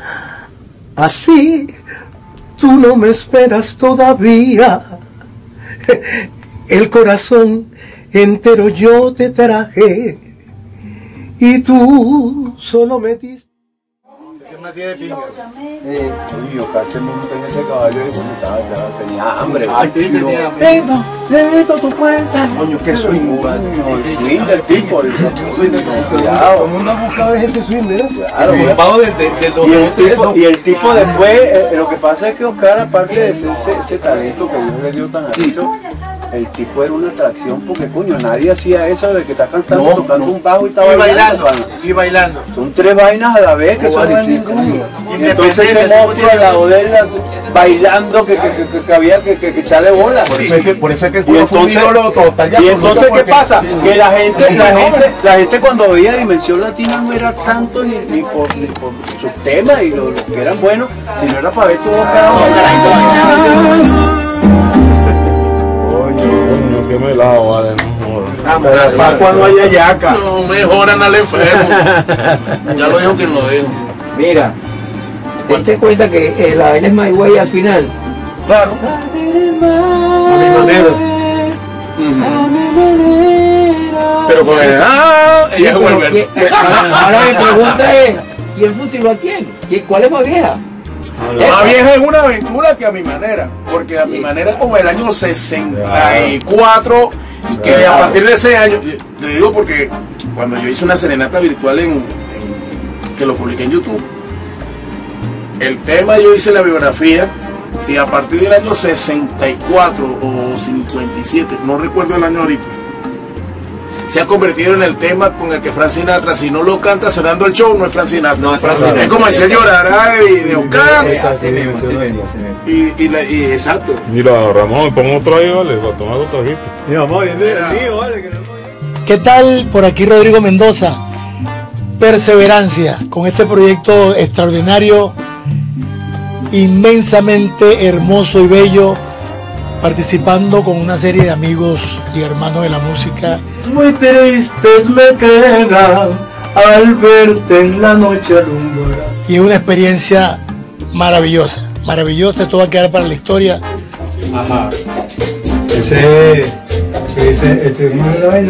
Speaker 23: así tú no me esperas todavía. El corazón
Speaker 10: entero yo te traje y tú solo metiste.
Speaker 8: ¿Qué más tiene de pinga? Eh, oye, Oscar se montó en ese caballo y bueno, estaba, estaba, tenía hambre. Ay, tenía hambre.
Speaker 23: Tengo, necesito tu puerta.
Speaker 8: Coño, qué swing, el swing del tipo. El swing del tipo.
Speaker 10: Todo el mundo ha buscado ese swing, ¿verdad?
Speaker 8: Claro,
Speaker 10: ocupado de, de, de los
Speaker 8: y, el tipo, y el tipo después, eh, lo que pasa es que Oscar, aparte de ese, ese, ese talento que Dios le dio tan alto, el tipo era una atracción porque, coño, nadie hacía eso de que está cantando, no, tocando no. un bajo y está
Speaker 20: y
Speaker 8: bailando.
Speaker 20: bailando y bailando.
Speaker 8: Son tres vainas a la vez que no, son vale, y entonces se monstruo al lado de él bailando que, que, que, que había que, que, que echarle bola.
Speaker 9: Por eso es que, por eso es que el
Speaker 8: y entonces,
Speaker 9: total,
Speaker 8: y entonces ¿qué pasa? Sí, sí. Que la gente, la gente, la gente cuando veía Dimensión Latina no era tanto ni, ni por ni por sus temas y lo, lo que eran buenos, sino era para ver todo cada uno.
Speaker 1: No, que me lavo, vale, no
Speaker 8: jodas. Para cuando haya yaca.
Speaker 9: No mejoran al enfermo. Ya lo dijo quien lo dijo.
Speaker 21: Mira, ¿te cuenta que eh, la vaina es My Way al final?
Speaker 9: Claro. A mi manera. Uh-huh. Pero con el ah, ella es vuelve.
Speaker 21: Ahora mi pregunta es, ¿quién fusiló a quién? ¿Cuál es más vieja?
Speaker 9: Más vieja es una aventura que a mi manera, porque a mi manera es como el año sesenta y cuatro, que a partir de ese año, te digo porque cuando yo hice una serenata virtual en, en que lo publiqué en YouTube, el tema yo hice la biografía y a partir del año sesenta y cuatro o cincuenta y siete, no recuerdo el año ahorita, se ha convertido en el tema con el que Frank Sinatra, si no lo canta cerrando el show, no es Frank Sinatra. No es Frank Sinatra. Es como decir llorará de, de Oscar. Y, y, la, y exacto.
Speaker 1: Mira, Ramón, pon otro ahí, vale, para tomar otro trajito.
Speaker 8: Mira, vamos, mío, vale. Que no...
Speaker 6: ¿Qué tal? Por aquí Rodrigo Mendoza. Perseverancia, con este proyecto extraordinario, inmensamente hermoso y bello, participando con una serie de amigos y hermanos de la música.
Speaker 23: Muy tristes me quedan al verte en la noche alumbrar.
Speaker 6: Y es una experiencia maravillosa, maravillosa, esto va a quedar para la historia.
Speaker 8: Ajá. Ese, ese, este, ¿cómo es la vaina?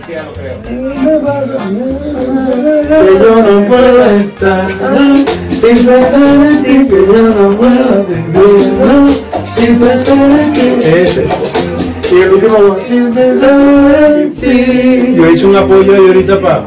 Speaker 23: Que yo no puedo estar sin pensar en ti, que yo no puedo vivir, no, sin pensar en ti.
Speaker 8: Ese. Y el último, sin pensar en ti. Yo hice un apoyo ahí ahorita para.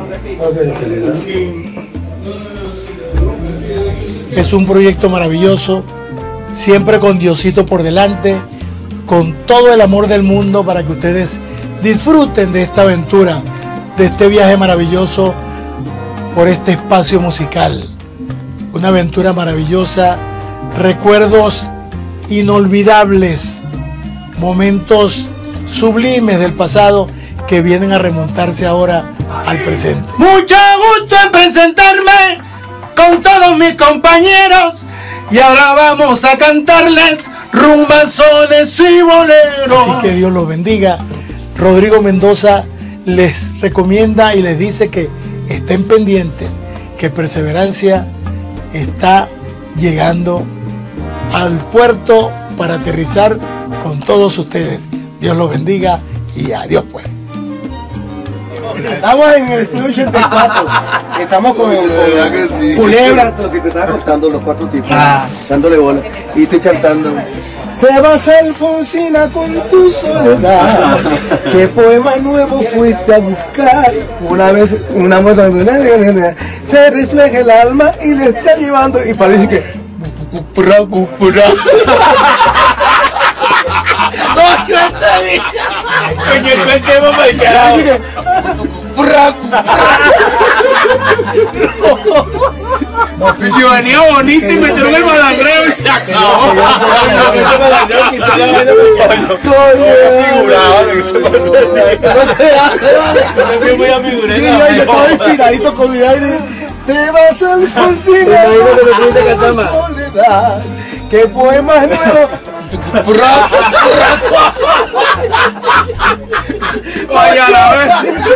Speaker 6: Es un proyecto maravilloso, siempre con Diosito por delante, con todo el amor del mundo para que ustedes disfruten de esta aventura, de este viaje maravilloso por este espacio musical. Una aventura maravillosa, recuerdos inolvidables, momentos sublimes del pasado que vienen a remontarse ahora al presente.
Speaker 23: Mucho gusto en presentarme con todos mis compañeros y ahora vamos a cantarles rumbazones y boleros.
Speaker 6: Así que Dios los bendiga. Rodrigo Mendoza les recomienda y les dice que estén pendientes, que Perseverancia está llegando al puerto para aterrizar con todos ustedes. Dios los bendiga y adiós pues.
Speaker 10: Estamos en el estudio ochenta y cuatro, estamos con el sí. Culebra, que te estaba contando los cuatro tipos, ah. dándole bola, y estoy cantando. Te vas a Alfonsina con tu soledad. ¿Qué poema nuevo fuiste a buscar? Una vez una muestra se refleja el alma y le está llevando y parece que pura pura.
Speaker 23: ¡Coño, esta vieja! ¡Coño, el tema para el carajo! ¡Pura
Speaker 9: Yo venía bonito y me tiró el malandreo y se acabó.
Speaker 10: Inspiradito con mi aire. Te vas a Alfonsina con tu soledad. ¿Qué poema nuevo?
Speaker 9: Vaya la vez.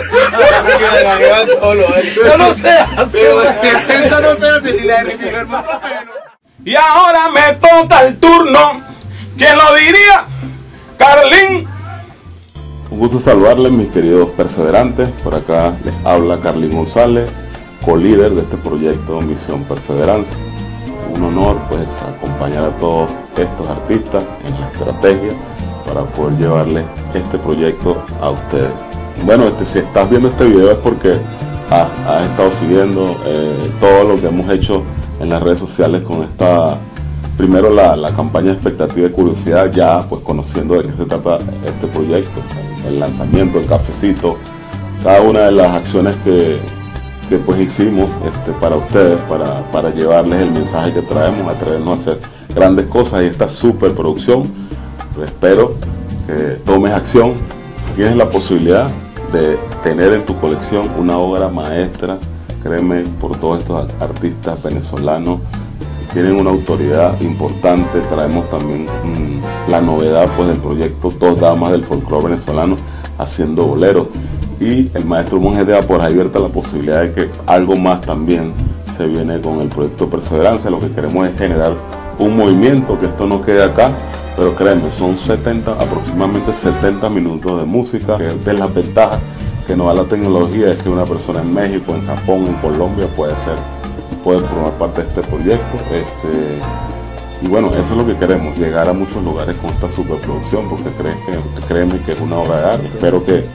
Speaker 10: Yo no sé hacer. Eso no sé hacer ni la de más o menos.
Speaker 9: Y ahora me toca el turno. ¿Quién lo diría? Carlín.
Speaker 1: gusto saludarles, mis queridos perseverantes. Por acá les habla Carlín González, co-líder de este proyecto Misión Perseverancia. Un honor pues acompañar a todos estos artistas en la estrategia para poder llevarles este proyecto a ustedes. Bueno, este, si estás viendo este video es porque has, has estado siguiendo eh, todo lo que hemos hecho en las redes sociales con esta, primero la, la campaña de expectativa y curiosidad, ya pues conociendo de qué se trata este proyecto, el lanzamiento, el cafecito, cada una de las acciones que, que pues hicimos este, para ustedes, para, para llevarles el mensaje que traemos, atrevernos a hacer grandes cosas y esta superproducción. Pues espero que tomes acción. Tienes la posibilidad de tener en tu colección una obra maestra, créeme, por todos estos artistas venezolanos. Tienen una autoridad importante. Traemos también mmm, la novedad pues del proyecto Dos Damas del Folclore Venezolano haciendo boleros, y el maestro Monje deja por ahí abierta la posibilidad de que algo más también se viene con el proyecto Perseverancia. Lo que queremos es generar un movimiento, que esto no quede acá, pero créeme, son setenta, aproximadamente setenta minutos de música, que es de las ventajas que nos da la tecnología, es que una persona en México, en Japón, en Colombia puede ser puede formar parte de este proyecto. Este, y bueno, eso es lo que queremos, llegar a muchos lugares con esta superproducción, porque crees que, créeme que es una obra de arte. Espero que eh,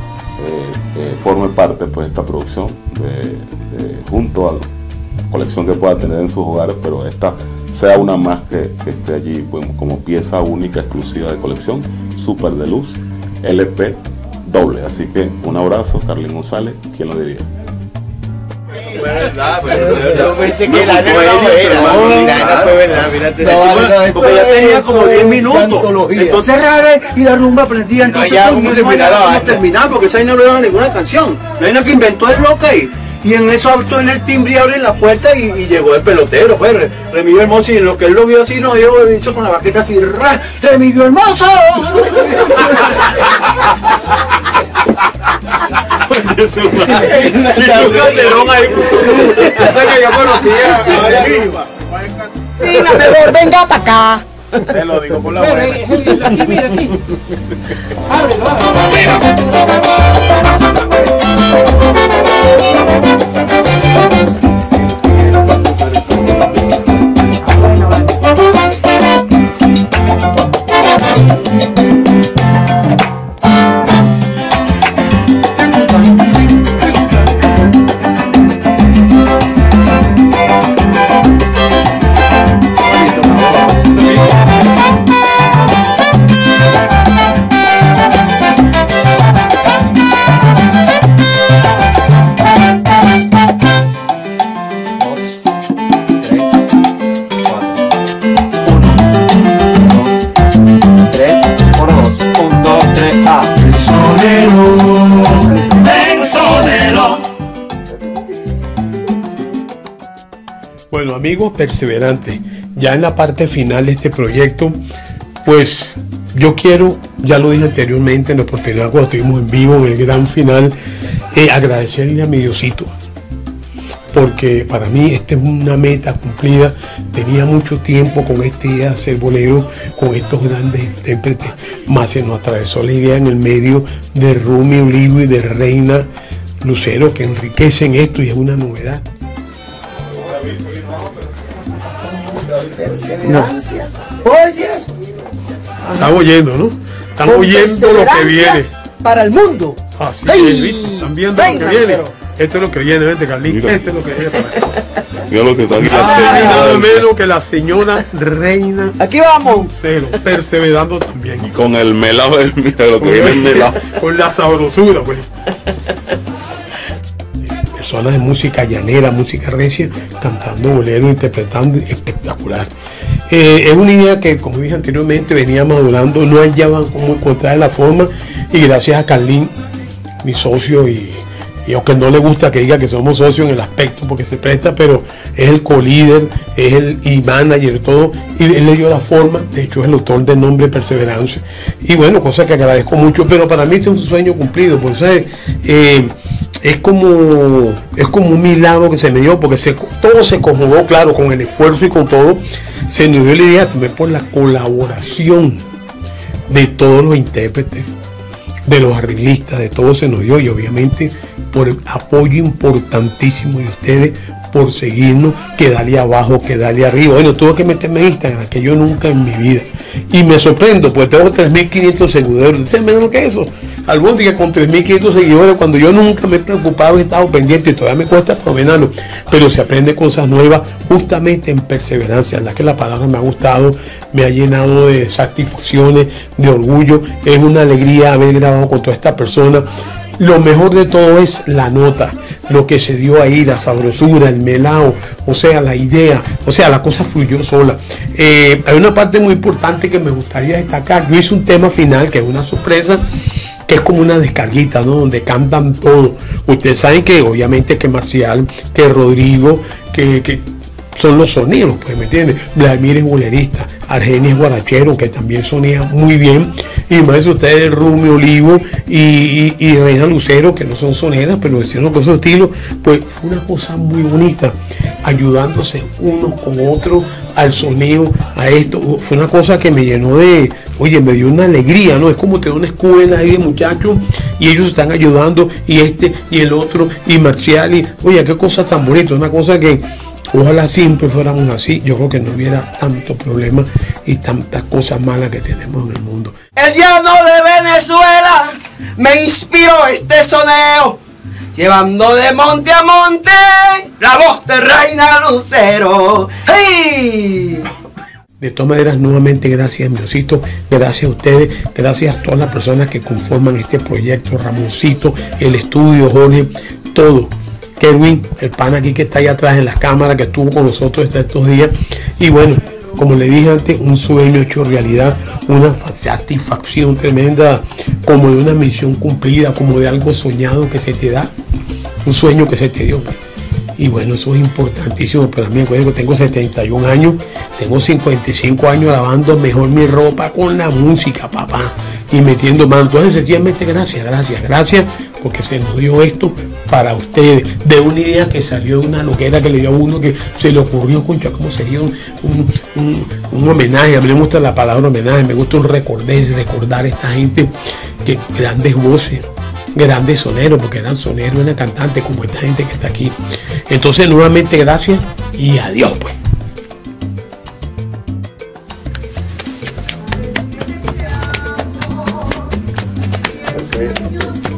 Speaker 1: eh, forme parte pues esta producción de, de, junto a la colección que pueda tener en sus hogares, pero esta sea una más que, que esté allí pues, como pieza única, exclusiva de colección, super de luz, L P doble. Así que un abrazo, Carlín González, ¿quién lo diría?
Speaker 15: Fue verdad, pero
Speaker 9: yo pensé que la nena no era, la nena fue verdad, mírate.
Speaker 15: Porque ya tenía como diez minutos. Entonces rara y la rumba prendía. Entonces todo el mundo no terminar, porque esa no le daba ninguna canción. La nena que inventó el loca y y en eso auto en el timbre y abren la puerta y, y llegó el pelotero, pues, Remigio Hermoso, y en lo que él lo vio así, nos dio dicho con la baqueta así, ¡Remigio Hermoso! Y su calderón ahí.
Speaker 9: Esa que yo conocía.
Speaker 22: Sí, la mejor, venga para acá.
Speaker 9: Te lo digo por la buena.
Speaker 22: Aquí, mira, aquí.
Speaker 19: Ábrelo, ábrelo.
Speaker 2: Bueno, amigos perseverantes, ya en la parte final de este proyecto, pues yo quiero, ya lo dije anteriormente en la oportunidad cuando estuvimos en vivo en el gran final, eh, agradecerle a mi Diosito, porque para mí esta es una meta cumplida. Tenía mucho tiempo con esta idea de hacer bolero con estos grandes intérpretes, más se nos atravesó la idea en el medio de Rumi Olivo y de Reina Lucero, que enriquecen esto y es una novedad.
Speaker 22: No.
Speaker 2: Están oyendo, ¿no? Están oyendo lo que viene.
Speaker 22: Para el mundo.
Speaker 2: Así es, ¿viste? Están viendo lo que viene. Esto es lo que viene, vente, Carlín. Esto es lo que viene para acá.
Speaker 1: Mira lo que está aquí.
Speaker 2: Ay, nada menos que la señora Reina.
Speaker 22: Aquí vamos.
Speaker 2: Lucero, perseverando también.
Speaker 1: Y con el melado, mira lo que viene el melado.
Speaker 2: Con la sabrosura, pues. Personas de música llanera, música recia, cantando bolero, interpretando, espectacular. Eh, es una idea que, como dije anteriormente, venía madurando, no hallaban cómo encontrar la forma, y gracias a Carlín, mi socio, y, y aunque no le gusta que diga que somos socios en el aspecto porque se presta, pero es el co-líder, es el y manager, todo, y él le dio la forma. De hecho es el autor del nombre Perseverancia, y bueno, cosa que agradezco mucho, pero para mí este es un sueño cumplido, pues, ¿sabes? Eh, es como es como un milagro que se me dio, porque se, todo se conjugó, claro, con el esfuerzo y con todo, se nos dio la idea también por la colaboración de todos los intérpretes. de los arreglistas, de todo se nos dio, y obviamente por el apoyo importantísimo de ustedes, por seguirnos, que dale abajo, que dale arriba. Bueno, tuve que meterme en Instagram, que yo nunca en mi vida. Y me sorprendo, pues tengo tres mil quinientos seguidores. ¿Ustedes menos que eso? Albóndiga con tres mil quinientos seguidores, cuando yo nunca me he preocupado, he estado pendiente y todavía me cuesta promenarlo. Pero se aprende cosas nuevas justamente en perseverancia. La que la palabra me ha gustado, me ha llenado de satisfacciones, de orgullo. Es una alegría haber grabado con toda esta persona. Lo mejor de todo es la nota, lo que se dio ahí, la sabrosura, el melao, o sea, la idea, o sea, la cosa fluyó sola. Eh, hay una parte muy importante que me gustaría destacar. Yo hice un tema final que es una sorpresa, que es como una descarguita, ¿no? Donde cantan todo. Ustedes saben que obviamente que Marcial, que Rodrigo, que... que son los sonidos, pues, ¿me entiendes? Vladimir es bolerista, Argenis es guarachero, que también sonía muy bien, y más de ustedes, Rumi Olivo y, y, y Reina Lucero, que no son soneras, pero hicieron con su estilo, pues fue una cosa muy bonita, ayudándose unos con otros al sonido, a esto. Fue una cosa que me llenó de, oye, me dio una alegría, ¿no? Es como tener una escuela ahí de muchachos y ellos están ayudando, y este y el otro, y Marcial, y oye, qué cosa tan bonita, una cosa que ojalá siempre fuéramos así. Yo creo que no hubiera tanto problema y tantas cosas malas que tenemos en el mundo.
Speaker 23: El llano de Venezuela me inspiró este soneo, llevando de monte a monte la voz de Reina Lucero. ¡Hey!
Speaker 2: De todas maneras, nuevamente gracias, mi osito, gracias a ustedes, gracias a todas las personas que conforman este proyecto, Ramoncito, el estudio, Jorge, todo. Kerwin, el pan aquí que está allá atrás en las cámaras, que estuvo con nosotros hasta estos días. Y bueno, como le dije antes, un sueño hecho realidad, una satisfacción tremenda, como de una misión cumplida, como de algo soñado que se te da, un sueño que se te dio. Pues. Y bueno, eso es importantísimo para mí. Bueno, tengo setenta y un años, tengo cincuenta y cinco años lavando mejor mi ropa con la música, papá, y metiendo mano. Entonces, sencillamente, gracias, gracias, gracias, porque se nos dio esto para ustedes, de una idea que salió de una loquera que le dio a uno, que se le ocurrió, concha, ¿cómo sería un, un, un, un homenaje? A mí me gusta la palabra homenaje, me gusta un recordar, recordar a esta gente, que grandes voces, grandes soneros, porque eran soneros, eran cantantes, como esta gente que está aquí. Entonces, nuevamente, gracias y adiós, pues.
Speaker 1: Gracias.